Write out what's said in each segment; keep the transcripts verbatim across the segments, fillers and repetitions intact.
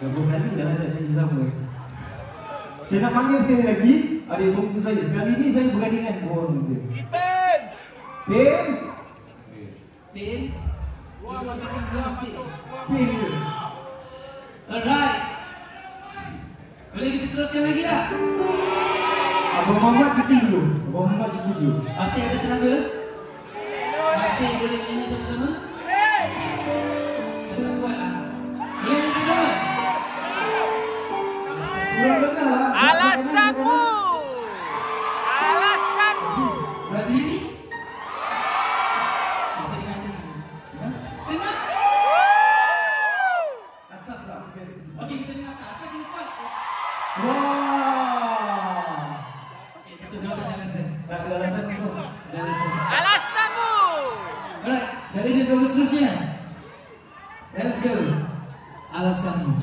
Berapa kali dah ajak nyanyi sama. Saya nak panggil sekali lagi adik bongsu saya. Sekali ni saya bergandingan orang dia. Pen! Pen! Pin, dua belakang sama Pin. Pen dia. Alright. Boleh kita teruskan lagi tak? Abang Muhammad cuti dulu. Abang Muhammad cuti dulu. Masih ada tenaga? Masih boleh nyanyi sama-sama? Jangan kuat lah. Boleh nyanyi sama-sama? Kurang dengar lah. Alasanmu! Alasanmu! Berarti ini? Kita dengar dengar. Dengar? Atas lah. Okey, kita dengar atas. Atas kita kuat. Wah. Okey, kita dah tak ada alasan. Tak ada alasan langsung. Tak ada alasan. Alasanmu! Alright, dari dia terus seterusnya. Let's go. Alasanmu.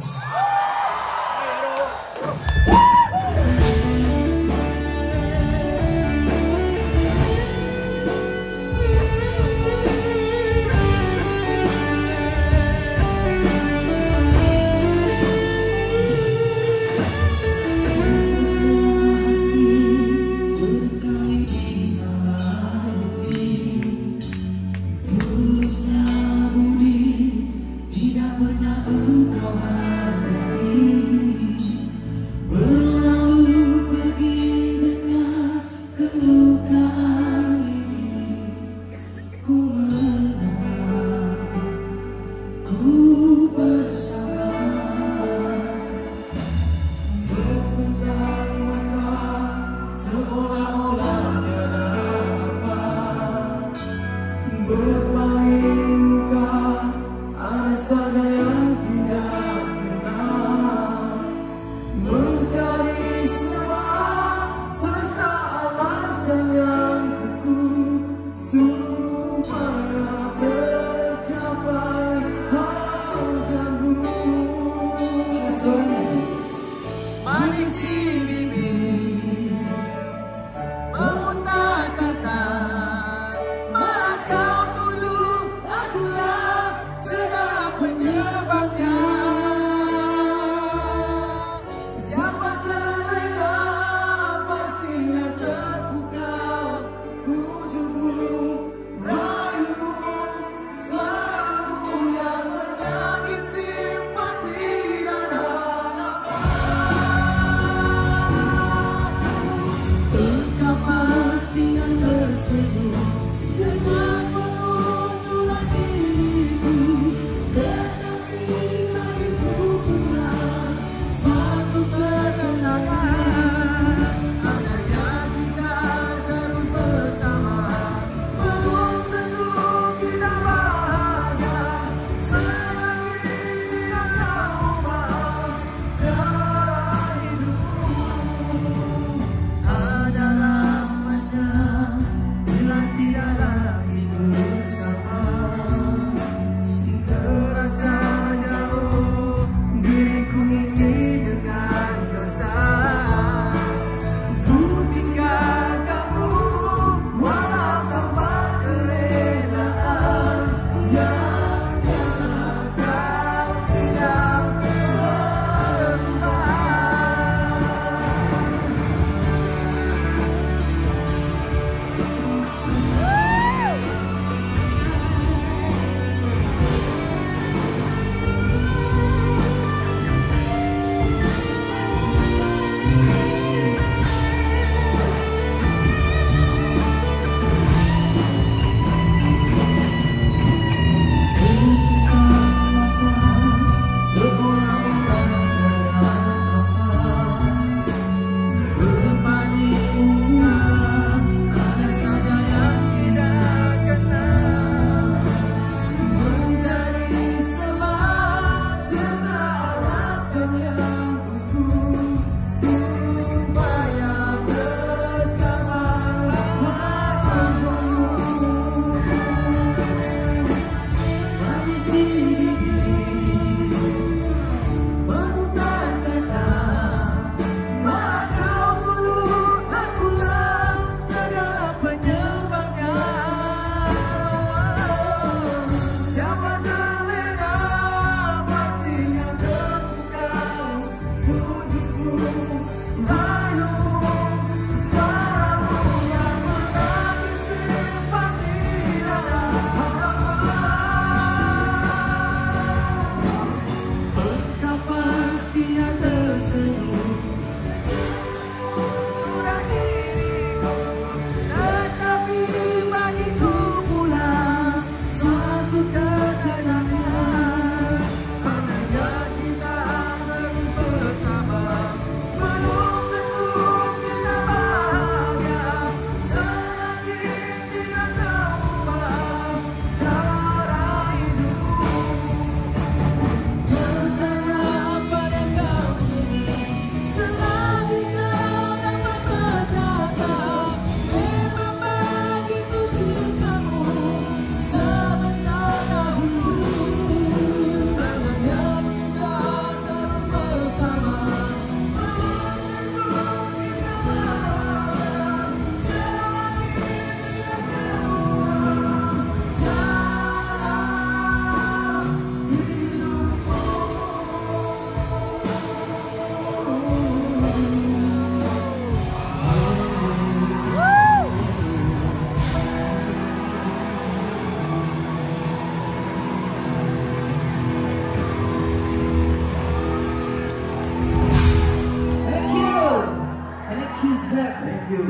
Stevie